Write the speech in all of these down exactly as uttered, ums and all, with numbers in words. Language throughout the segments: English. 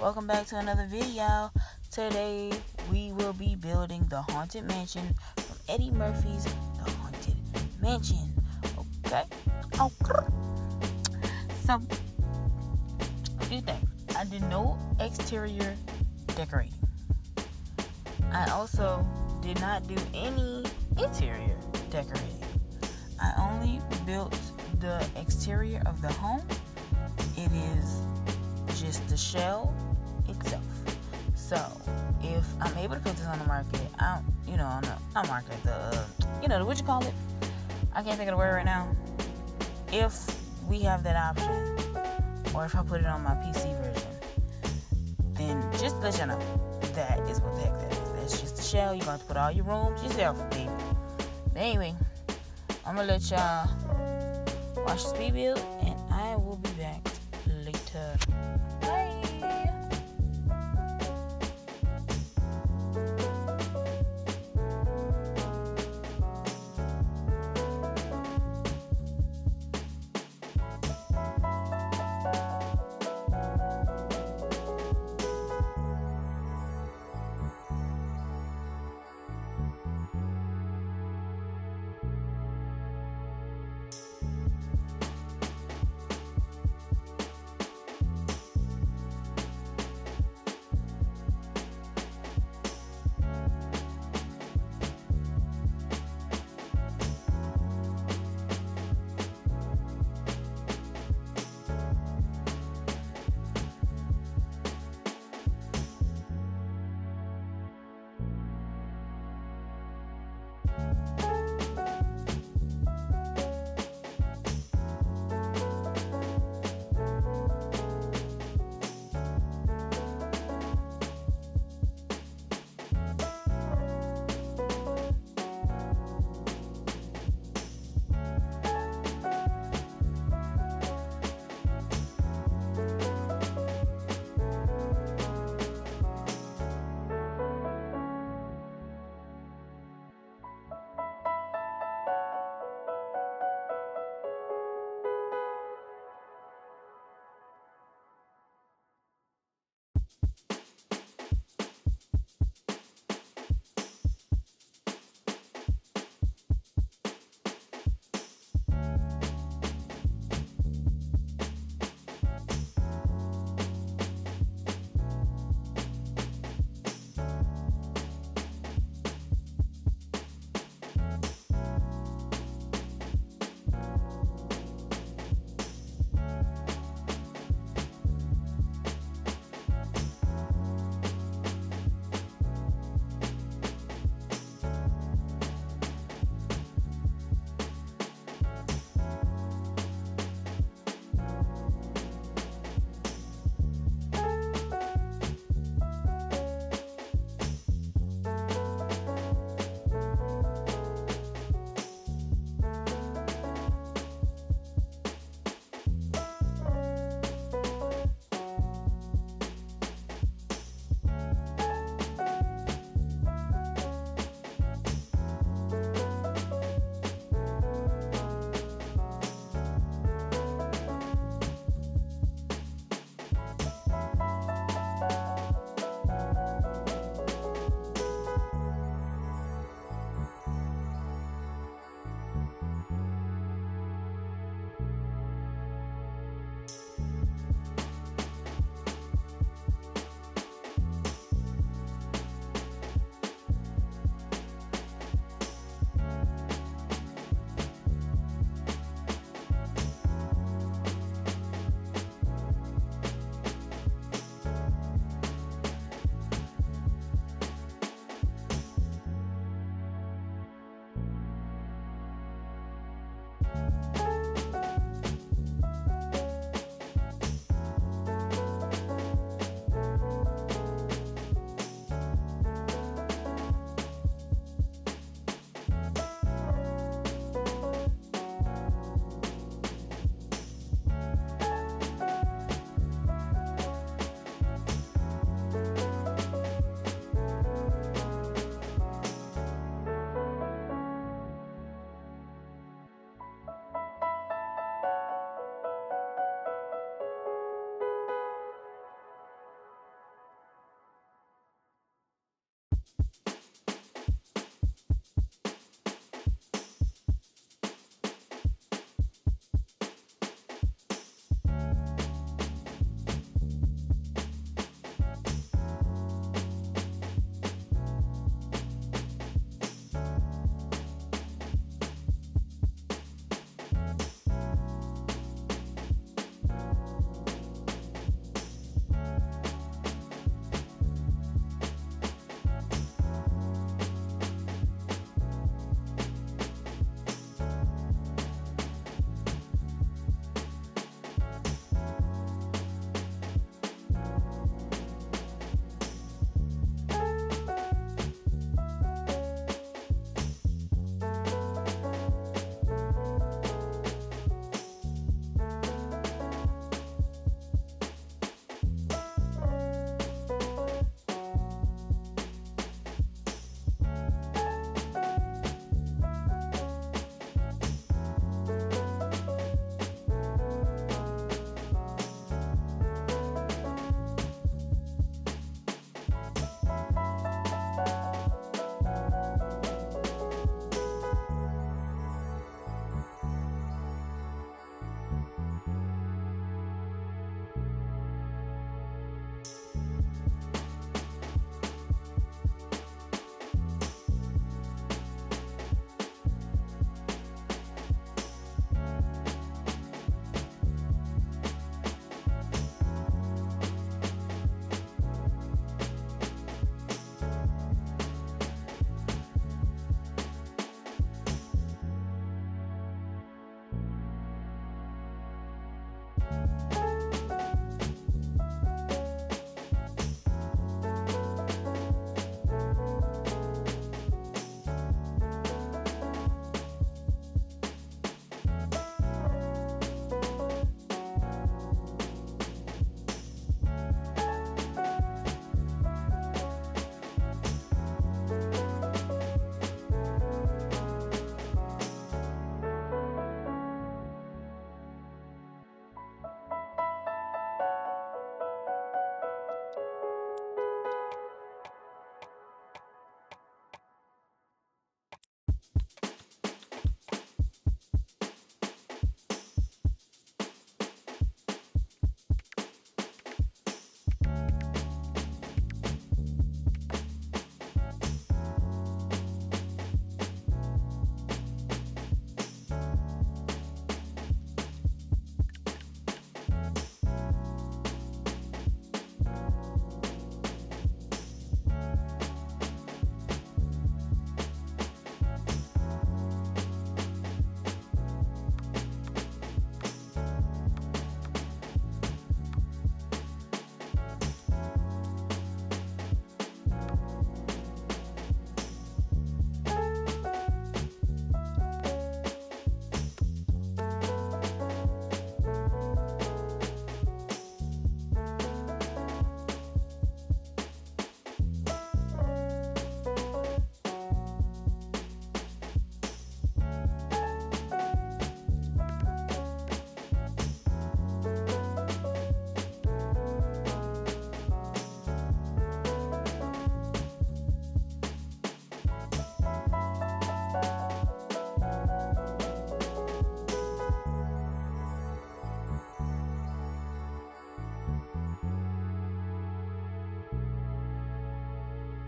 welcome back to another video. Today we will be building the Haunted Mansion from Eddie Murphy's The Haunted Mansion. Okay? Okay. So, a few things. I did no exterior decorating. I also did not do any interior decorating. I only built the exterior of the home. It is just the shell itself. So if I'm able to put this on the market, I you know on the not market the uh, you know what you call it? I can't think of the word right now. If we have that option, or if I put it on my P C version, then just to let you know that is what the heck that is. That's just the shell. You're going to put all your rooms yourself, baby. But anyway, I'm gonna let y'all watch the speed build, and I will be back later. Bye.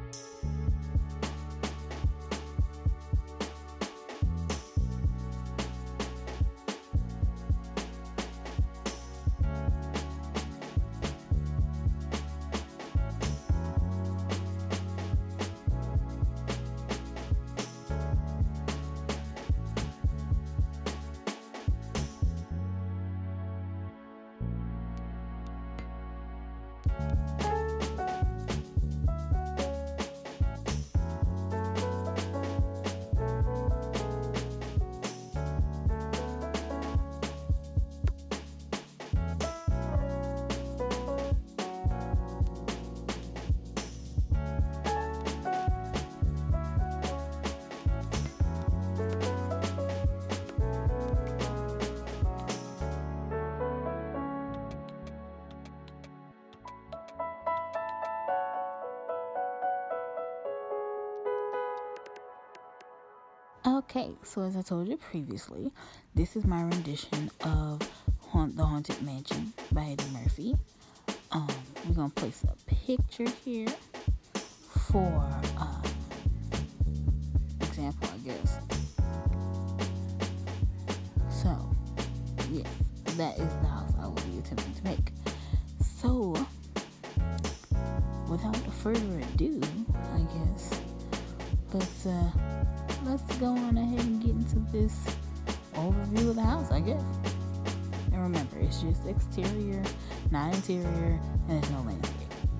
Okay, so as I told you previously, this is my rendition of Haunt, The Haunted Mansion by Eddie Murphy. Um, we're going to place a picture here for um, example, I guess. So, yes, that is the house I will be attempting to make. So, without further ado, I guess, let's, uh, let's go on ahead and get into this overview of the house, I guess. And remember, it's just exterior, not interior, and there's no landscape.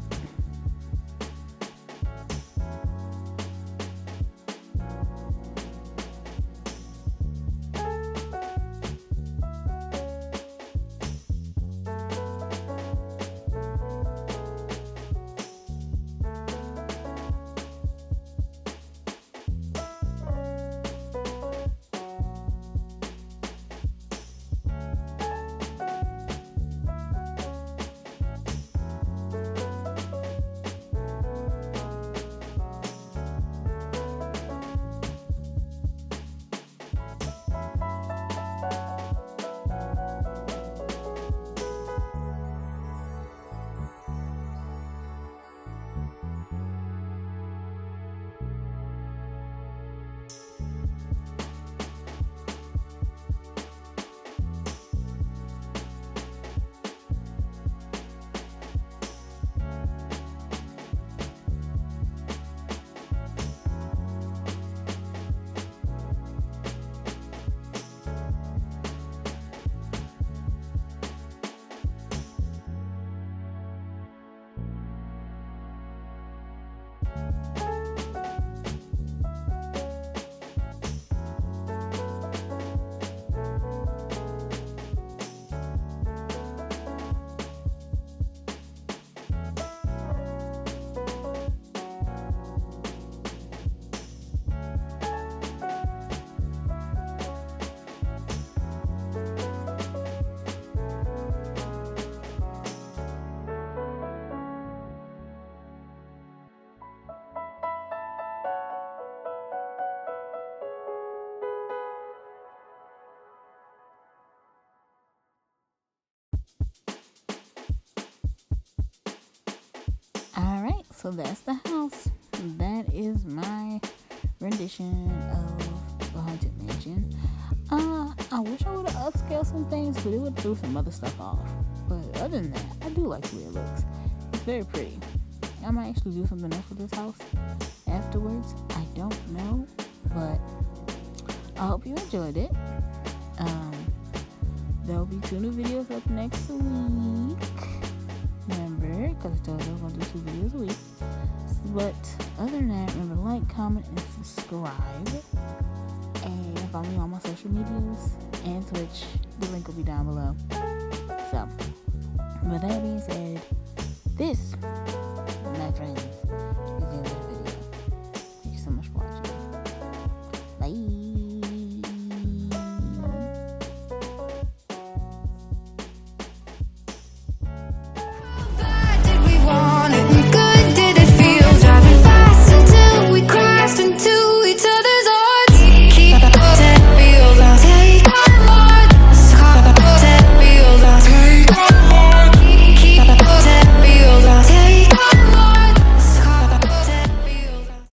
Alright, so that's the house. That is my rendition of The Haunted Mansion. Uh, I wish I would have upscaled some things, but it would throw some other stuff off. But other than that, I do like the way it looks. It's very pretty. I might actually do something else with this house afterwards. I don't know, but I hope you enjoyed it. Um, there'll be two new videos up next week. Remember, because I told you I was going to do two videos a week. But other than that, remember to like, comment, and subscribe. And follow me on my social medias and Twitch. The link will be down below. So, with that being said, this, my friends,